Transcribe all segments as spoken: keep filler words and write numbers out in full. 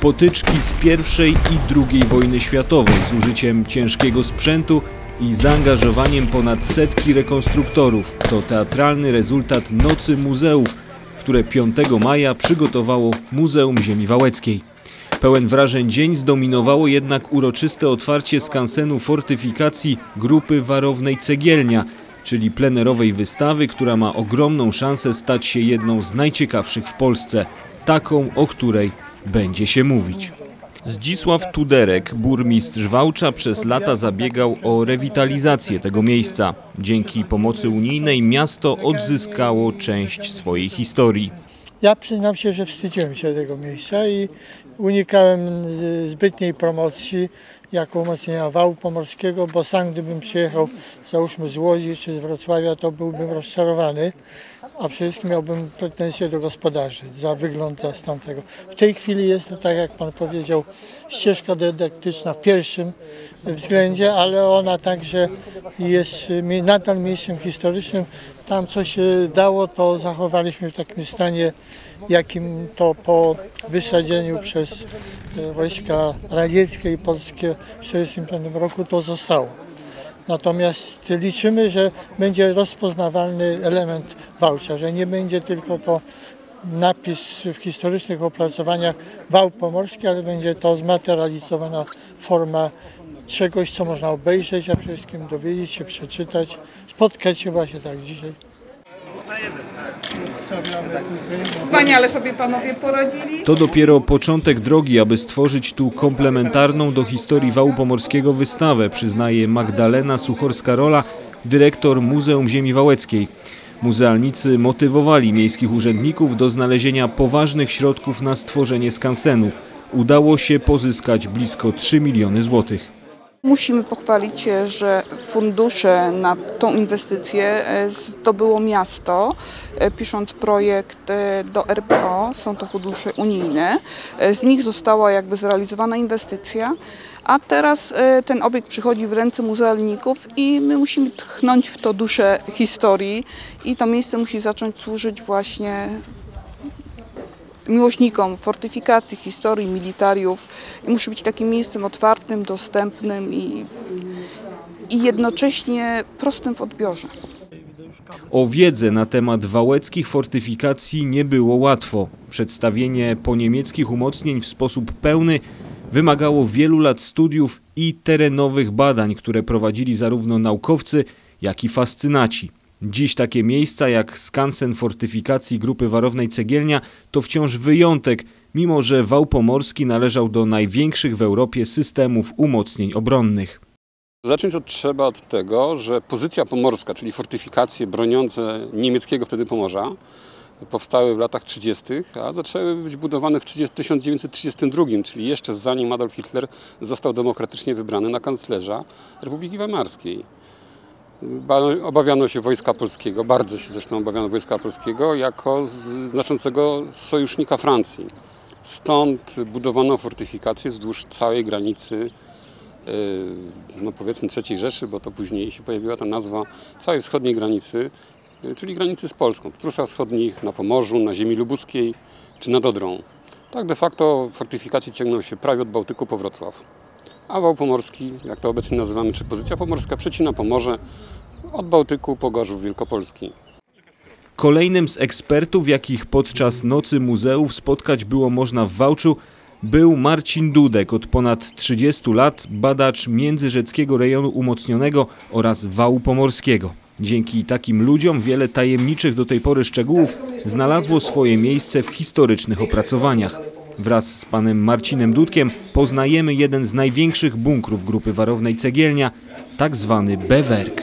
potyczki z pierwszej i drugiej wojny światowej z użyciem ciężkiego sprzętu i zaangażowaniem ponad setki rekonstruktorów. To teatralny rezultat Nocy Muzeów, które piątego maja przygotowało Muzeum Ziemi Wałeckiej. Pełen wrażeń dzień zdominowało jednak uroczyste otwarcie skansenu fortyfikacji Grupy Warownej Cegielnia, czyli plenerowej wystawy, która ma ogromną szansę stać się jedną z najciekawszych w Polsce, taką, o której będzie się mówić. Zdzisław Tuderek, burmistrz Wałcza, przez lata zabiegał o rewitalizację tego miejsca. Dzięki pomocy unijnej miasto odzyskało część swojej historii. Ja przyznam się, że wstydziłem się tego miejsca i unikałem zbytniej promocji jako umocnienia wału pomorskiego, bo sam gdybym przyjechał załóżmy z Łodzi czy z Wrocławia, to byłbym rozczarowany, a przede wszystkim miałbym pretensje do gospodarzy za wygląd z tamtego. W tej chwili jest to, tak jak pan powiedział, ścieżka dydaktyczna w pierwszym względzie, ale ona także jest nadal miejscem historycznym. Tam co się dało, to zachowaliśmy w takim stanie, jakim to po wysadzeniu przez wojska radzieckie i polskie w tysiąc dziewięćset czterdziestym piątym roku to zostało. Natomiast liczymy, że będzie rozpoznawalny element Wałcza, że nie będzie tylko to napis w historycznych opracowaniach wał pomorski, ale będzie to zmaterializowana forma czegoś, co można obejrzeć, a przede wszystkim dowiedzieć się, przeczytać, spotkać się właśnie tak dzisiaj. Wspaniale sobie panowie poradzili. To dopiero początek drogi, aby stworzyć tu komplementarną do historii wału pomorskiego wystawę, przyznaje Magdalena Suchorska-Rola, dyrektor Muzeum Ziemi Wałeckiej. Muzealnicy motywowali miejskich urzędników do znalezienia poważnych środków na stworzenie skansenu. Udało się pozyskać blisko trzy miliony złotych. Musimy pochwalić się, że fundusze na tą inwestycję zdobyło miasto, pisząc projekt do R P O, są to fundusze unijne. Z nich została jakby zrealizowana inwestycja, a teraz ten obiekt przychodzi w ręce muzealników i my musimy tchnąć w to duszę historii i to miejsce musi zacząć służyć właśnie miłośnikom fortyfikacji, historii, militariów. I musi być takim miejscem otwartym, dostępnym i, i jednocześnie prostym w odbiorze. O wiedzę na temat wałeckich fortyfikacji nie było łatwo. Przedstawienie poniemieckich umocnień w sposób pełny wymagało wielu lat studiów i terenowych badań, które prowadzili zarówno naukowcy, jak i fascynaci. Dziś takie miejsca jak skansen fortyfikacji Grupy Warownej Cegielnia to wciąż wyjątek, mimo że wał pomorski należał do największych w Europie systemów umocnień obronnych. Zacząć od, trzeba od tego, że pozycja pomorska, czyli fortyfikacje broniące niemieckiego wtedy Pomorza, powstały w latach trzydziestych, a zaczęły być budowane w tysiąc dziewięćset trzydziestym drugim, czyli jeszcze zanim Adolf Hitler został demokratycznie wybrany na kanclerza Republiki Weimarskiej. Obawiano się Wojska Polskiego, bardzo się zresztą obawiano Wojska Polskiego jako znaczącego sojusznika Francji. Stąd budowano fortyfikacje wzdłuż całej granicy, no powiedzmy trzeciej Rzeszy, bo to później się pojawiła ta nazwa, całej wschodniej granicy, czyli granicy z Polską, w Prusach Wschodnich, na Pomorzu, na ziemi lubuskiej czy nad Odrą. Tak de facto fortyfikacje ciągną się prawie od Bałtyku po Wrocław. A wał pomorski, jak to obecnie nazywamy, czy pozycja pomorska, przecina Pomorze od Bałtyku po Gorzów Wielkopolski. Kolejnym z ekspertów, jakich podczas Nocy Muzeów spotkać było można w Wałczu, był Marcin Dudek, od ponad trzydziestu lat badacz międzyrzeckiego rejonu umocnionego oraz wału pomorskiego. Dzięki takim ludziom wiele tajemniczych do tej pory szczegółów znalazło swoje miejsce w historycznych opracowaniach. Wraz z panem Marcinem Dudkiem poznajemy jeden z największych bunkrów Grupy Warownej Cegielnia, tak zwany Bewerk.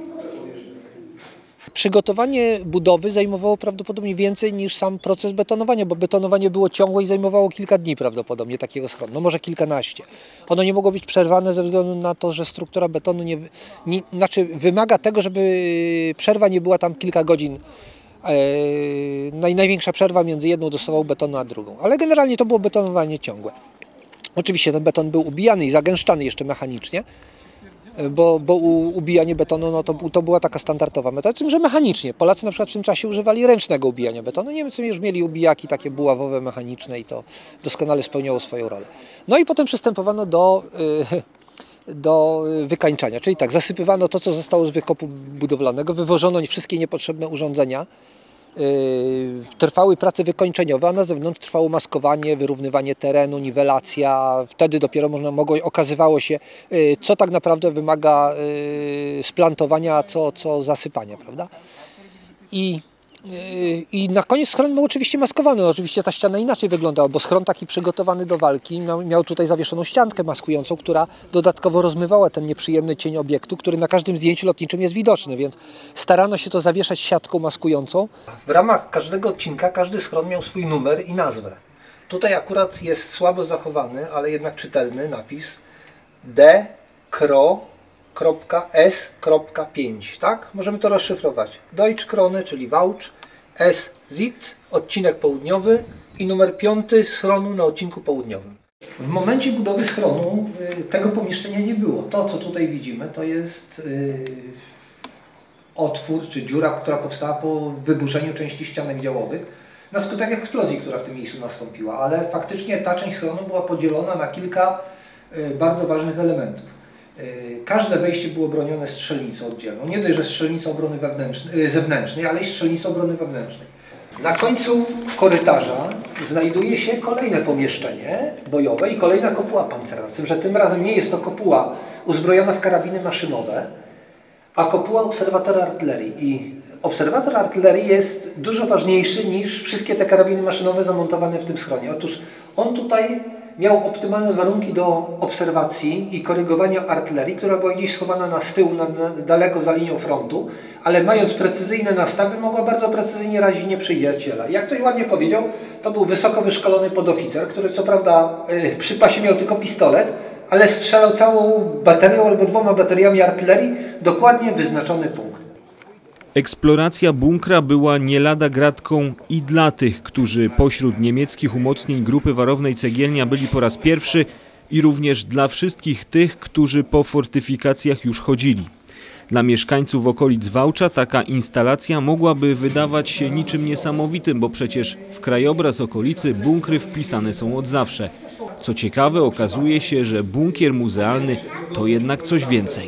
Przygotowanie budowy zajmowało prawdopodobnie więcej niż sam proces betonowania, bo betonowanie było ciągłe i zajmowało kilka dni prawdopodobnie takiego schronu, no może kilkanaście. Ono nie mogło być przerwane ze względu na to, że struktura betonu nie, nie, znaczy wymaga tego, żeby przerwa nie była tam kilka godzin. Największa przerwa między jedną dostawą betonu a drugą, ale generalnie to było betonowanie ciągłe. Oczywiście ten beton był ubijany i zagęszczany jeszcze mechanicznie, bo, bo u, ubijanie betonu no to, to była taka standardowa metoda, tym, że mechanicznie. Polacy na przykład w tym czasie używali ręcznego ubijania betonu. Niemcy już mieli ubijaki takie buławowe, mechaniczne i to doskonale spełniało swoją rolę. No i potem przystępowano do, yy, do wykańczania, czyli tak, zasypywano to, co zostało z wykopu budowlanego, wywożono wszystkie niepotrzebne urządzenia. Yy, trwały prace wykończeniowe, a na zewnątrz trwało maskowanie, wyrównywanie terenu, niwelacja. Wtedy dopiero można mogło, okazywało się, yy, co tak naprawdę wymaga yy, splantowania, a co, co zasypania, prawda? I, yy, I na koniec schron był oczywiście maskowany. Oczywiście ta ściana inaczej wyglądała, bo schron taki przygotowany do walki miał, miał tutaj zawieszoną ściankę maskującą, która dodatkowo rozmywała ten nieprzyjemny cień obiektu, który na każdym zdjęciu lotniczym jest widoczny, więc starano się to zawieszać siatką maskującą. W ramach każdego odcinka każdy schron miał swój numer i nazwę. Tutaj akurat jest słabo zachowany, ale jednak czytelny napis D K R O S pięć, tak? Możemy to rozszyfrować. Deutsche Krone, czyli Wałcz, S Zit, odcinek południowy i numer piąty schronu na odcinku południowym. W momencie budowy schronu y, tego pomieszczenia nie było. To, co tutaj widzimy, to jest y, otwór czy dziura, która powstała po wyburzeniu części ścianek działowych na skutek eksplozji, która w tym miejscu nastąpiła, ale faktycznie ta część schronu była podzielona na kilka y, bardzo ważnych elementów. Każde wejście było bronione strzelnicą oddzielną. Nie dość, że strzelnicą obrony zewnętrznej, ale i strzelnicą obrony wewnętrznej. Na końcu korytarza znajduje się kolejne pomieszczenie bojowe i kolejna kopuła pancerna. Z tym, że tym razem nie jest to kopuła uzbrojona w karabiny maszynowe, a kopuła obserwatora artylerii. I obserwator artylerii jest dużo ważniejszy niż wszystkie te karabiny maszynowe zamontowane w tym schronie. Otóż on tutaj miał optymalne warunki do obserwacji i korygowania artylerii, która była gdzieś schowana na z tyłu, na, na, daleko za linią frontu, ale mając precyzyjne nastawy, mogła bardzo precyzyjnie razić nieprzyjaciela. Jak ktoś ładnie powiedział, to był wysoko wyszkolony podoficer, który co prawda yy, przy pasie miał tylko pistolet, ale strzelał całą baterią albo dwoma bateriami artylerii dokładnie wyznaczony punkt. Eksploracja bunkra była nie lada gratką i dla tych, którzy pośród niemieckich umocnień Grupy Warownej Cegielnia byli po raz pierwszy, i również dla wszystkich tych, którzy po fortyfikacjach już chodzili. Dla mieszkańców okolic Wałcza taka instalacja mogłaby wydawać się niczym niesamowitym, bo przecież w krajobraz okolicy bunkry wpisane są od zawsze. Co ciekawe, okazuje się, że bunkier muzealny to jednak coś więcej.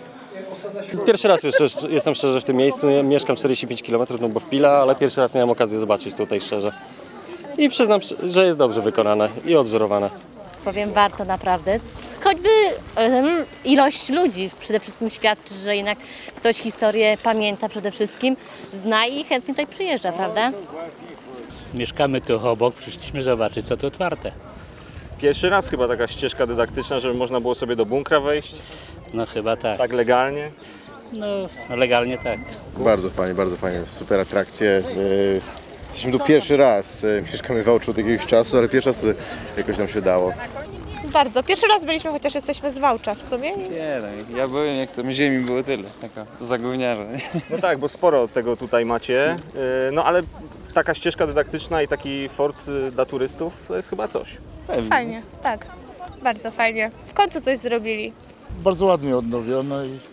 Pierwszy raz jeszcze jestem szczerze w tym miejscu, mieszkam czterdzieści pięć kilometrów, no bo w Pila, ale pierwszy raz miałem okazję zobaczyć tutaj szczerze. I przyznam, że jest dobrze wykonane i odwzorowane. Powiem, warto naprawdę. Choćby um, ilość ludzi przede wszystkim świadczy, że jednak ktoś historię pamięta przede wszystkim, zna i chętnie tutaj przyjeżdża, prawda? Mieszkamy tu obok, przyszliśmy zobaczyć, co tu otwarte. Pierwszy raz chyba taka ścieżka dydaktyczna, żeby można było sobie do bunkra wejść. No chyba tak. Tak legalnie? No legalnie tak. Bardzo fajnie, bardzo fajnie, super atrakcje. Jesteśmy tu pierwszy raz, mieszkamy w Wałczu od jakiegoś czasu, ale pierwszy raz to jakoś nam się dało. Bardzo. Pierwszy raz byliśmy, chociaż jesteśmy z Wałcza w sumie. Nie, no, ja byłem, jak tam ziemi było tyle, taka zagówniarza. No tak, bo sporo tego tutaj macie, no ale taka ścieżka dydaktyczna i taki fort dla turystów to jest chyba coś. Pewnie. Fajnie, tak. Bardzo fajnie. W końcu coś zrobili. Bardzo ładnie odnowione i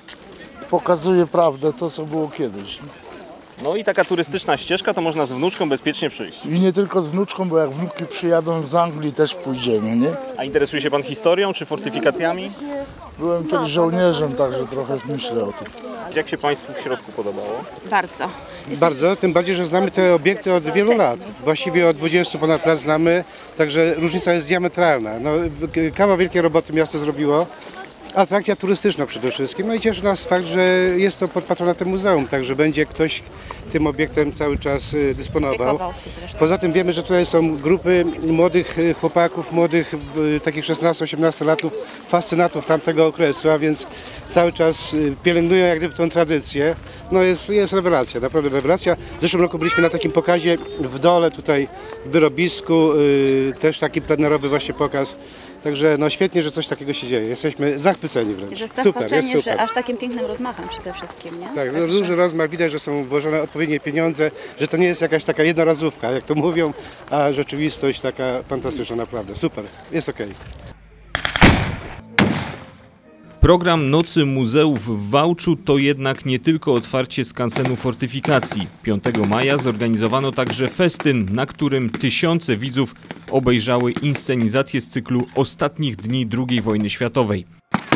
pokazuje prawdę to, co było kiedyś. No i taka turystyczna ścieżka, to można z wnuczką bezpiecznie przyjść. I nie tylko z wnuczką, bo jak wnuki przyjadą z Anglii, też pójdziemy, nie? A interesuje się pan historią czy fortyfikacjami? Byłem kiedyś żołnierzem, także trochę myślę o tym. Jak się państwu w środku podobało? Bardzo. Bardzo, tym bardziej, że znamy te obiekty od wielu lat. Właściwie od dwudziestu ponad lat znamy, także różnica jest diametralna. No, kawał wielkiej roboty miasto zrobiło. Atrakcja turystyczna przede wszystkim. No i cieszy nas fakt, że jest to pod patronatem muzeum, także będzie ktoś tym obiektem cały czas dysponował. Poza tym wiemy, że tutaj są grupy młodych chłopaków, młodych takich szesnasto-osiemnastolatków, fascynatów tamtego okresu, a więc cały czas pielęgnują jak gdyby tą tradycję. No jest, jest rewelacja, naprawdę rewelacja. W zeszłym roku byliśmy na takim pokazie w dole, tutaj w wyrobisku, też taki plenerowy właśnie pokaz. Także no świetnie, że coś takiego się dzieje. Jesteśmy zachwyceni wręcz. Jest super, jest super. Że aż takim pięknym rozmachem przede wszystkim, nie? Tak, Także... duży rozmach, widać, że są włożone odpowiednie pieniądze, że to nie jest jakaś taka jednorazówka, jak to mówią, a rzeczywistość taka fantastyczna, naprawdę. Super, jest okej. Program Nocy Muzeów w Wałczu to jednak nie tylko otwarcie skansenu fortyfikacji. piątego maja zorganizowano także festyn, na którym tysiące widzów obejrzały inscenizację z cyklu Ostatnich dni drugiej wojny światowej.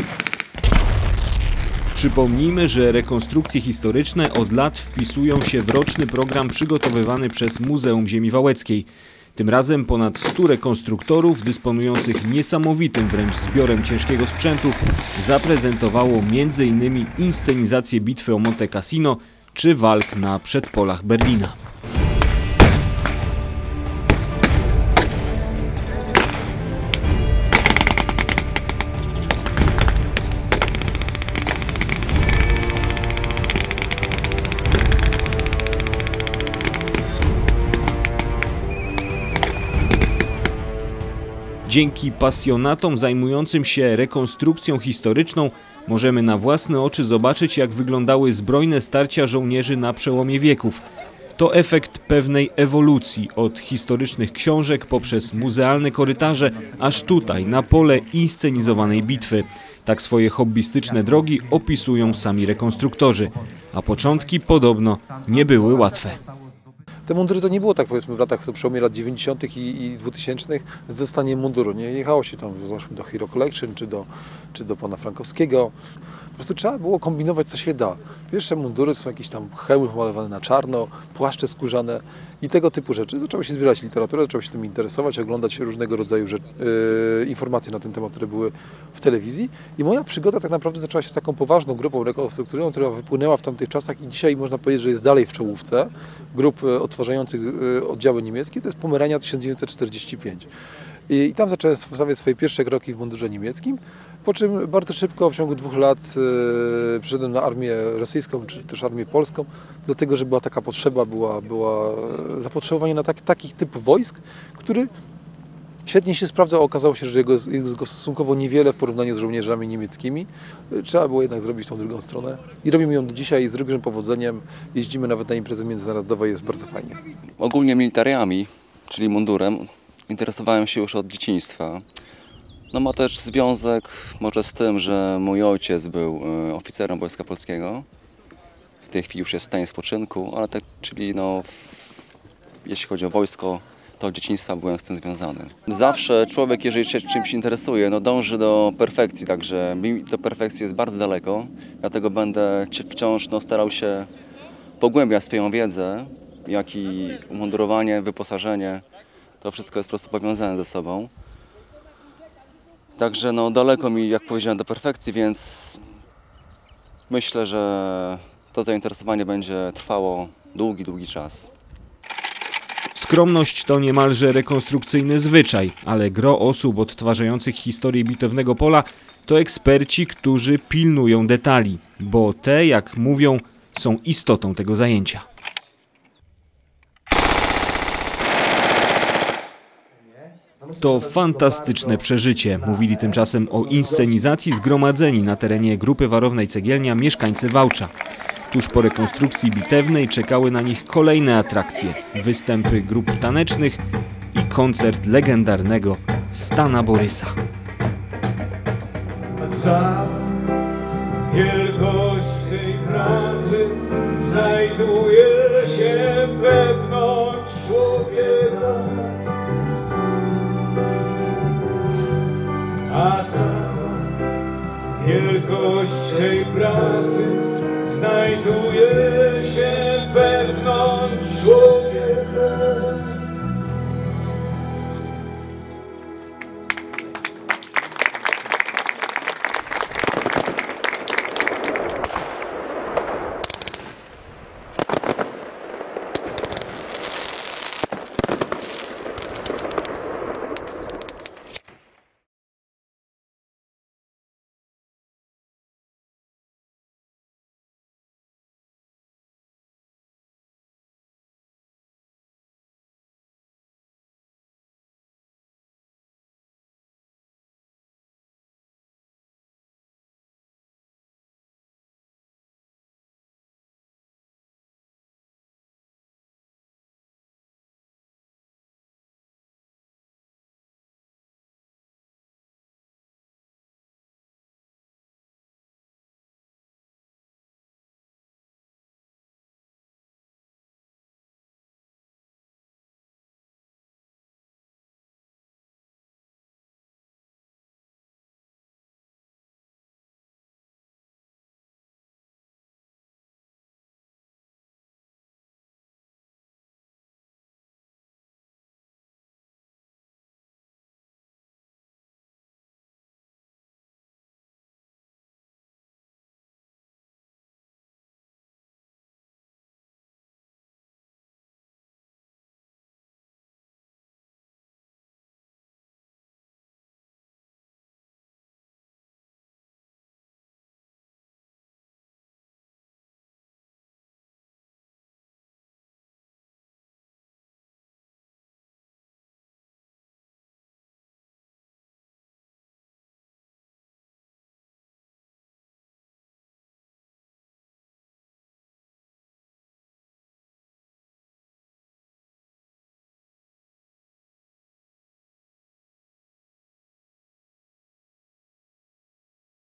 Przypomnijmy, że rekonstrukcje historyczne od lat wpisują się w roczny program przygotowywany przez Muzeum Ziemi Wałeckiej. Tym razem ponad stu rekonstruktorów dysponujących niesamowitym wręcz zbiorem ciężkiego sprzętu zaprezentowało między innymi inscenizację bitwy o Monte Cassino czy walk na przedpolach Berlina. Dzięki pasjonatom zajmującym się rekonstrukcją historyczną możemy na własne oczy zobaczyć, jak wyglądały zbrojne starcia żołnierzy na przełomie wieków. To efekt pewnej ewolucji od historycznych książek poprzez muzealne korytarze, aż tutaj, na pole inscenizowanej bitwy. Tak swoje hobbystyczne drogi opisują sami rekonstruktorzy, a początki podobno nie były łatwe. Te mundury to nie było tak, powiedzmy, w latach, w przełomie lat dziewięćdziesiątych i, i dwutysięcznych z dostaniem munduru. Nie jechało się tam załóżmy do Hero Collection czy do, czy do pana Frankowskiego. Po prostu trzeba było kombinować, co się da. Pierwsze mundury są jakieś tam hełmy pomalowane na czarno, płaszcze skórzane i tego typu rzeczy. Zaczęło się zbierać literaturę, zaczęło się tym interesować, oglądać różnego rodzaju rzeczy, yy, informacje na ten temat, które były w telewizji. I moja przygoda tak naprawdę zaczęła się z taką poważną grupą rekonstrukcyjną, która wypłynęła w tamtych czasach i dzisiaj można powiedzieć, że jest dalej w czołówce grup odtwarzających oddziały niemieckie. To jest Pomerania tysiąc dziewięćset czterdzieści pięć. I tam zacząłem stawiać swoje pierwsze kroki w mundurze niemieckim, po czym bardzo szybko w ciągu dwóch lat yy, przyszedłem na armię rosyjską, czy też armię polską, dlatego że była taka potrzeba, była, była zapotrzebowanie na tak, takich typów wojsk, który świetnie się sprawdzał. Okazało się, że jego jest go stosunkowo niewiele w porównaniu z żołnierzami niemieckimi. Trzeba było jednak zrobić tą drugą stronę i robimy ją do dzisiaj z dużym powodzeniem. Jeździmy nawet na imprezy międzynarodowe, jest bardzo fajnie. Ogólnie militariami, czyli mundurem, interesowałem się już od dzieciństwa. No ma też związek może z tym, że mój ojciec był oficerem Wojska Polskiego. W tej chwili już jest w stanie spoczynku, ale tak, czyli no, jeśli chodzi o wojsko, to od dzieciństwa byłem z tym związany. Zawsze człowiek, jeżeli się czymś interesuje, no dąży do perfekcji, także mi do perfekcji jest bardzo daleko, dlatego będę wciąż no, starał się pogłębiać swoją wiedzę, jak i umundurowanie, wyposażenie, to wszystko jest po prostu powiązane ze sobą. Także no, daleko mi, jak powiedziałem, do perfekcji, więc myślę, że to zainteresowanie będzie trwało długi, długi czas. Skromność to niemalże rekonstrukcyjny zwyczaj, ale gro osób odtwarzających historię bitewnego pola to eksperci, którzy pilnują detali, bo te, jak mówią, są istotą tego zajęcia. To fantastyczne przeżycie, mówili tymczasem o inscenizacji zgromadzeni na terenie Grupy Warownej Cegielnia mieszkańcy Wałcza. Tuż po rekonstrukcji bitewnej czekały na nich kolejne atrakcje, występy grup tanecznych i koncert legendarnego Stana Borysa. Za wielkość tej pracy znajduje się wewnątrz człowieka, a za wielkość tej pracy znajduje się